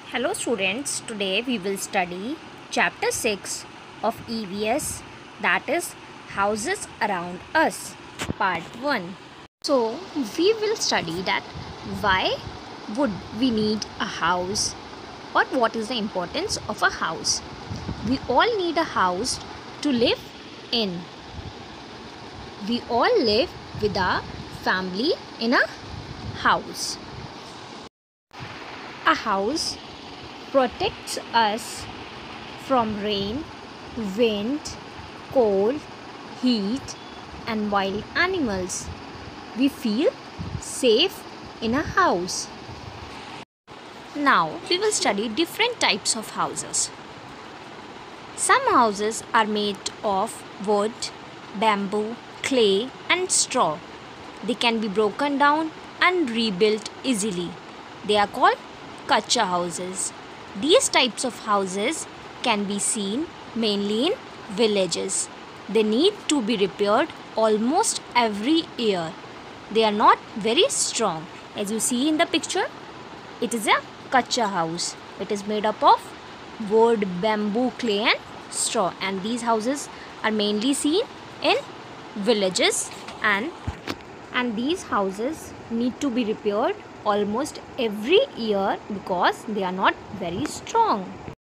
Hello students, today we will study chapter 6 of EVS, that is houses around us, part 1. So we will study that why would we need a house or what is the importance of a house. We all need a house to live in. We all live with our family in a house. A house protects us from rain, wind, cold, heat, and wild animals. We feel safe in a house. Now we will study different types of houses. Some houses are made of wood, bamboo, clay, and straw. They can be broken down and rebuilt easily. They are called kacha houses. These types of houses can be seen mainly in villages. They need to be repaired almost every year. They are not very strong. As you see in the picture, it is a kacha house. It is made up of wood, bamboo, clay and straw. And these houses are mainly seen in villages and these houses need to be repaired almost every year because they are not very strong.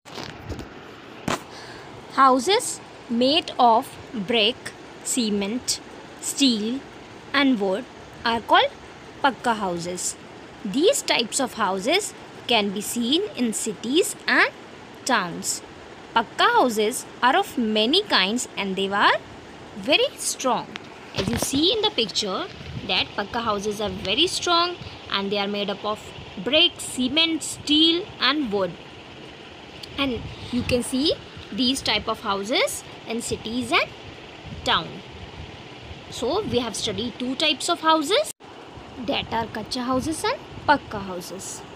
Houses made of brick, cement, steel and wood are called pakka houses. These types of houses can be seen in cities and towns. Pakka houses are of many kinds and they are very strong. As you see in the picture that pakka houses are very strong and they are made up of brick, cement, steel and wood. And you can see these type of houses in cities and town. So we have studied two types of houses, that are kacha houses and pakka houses.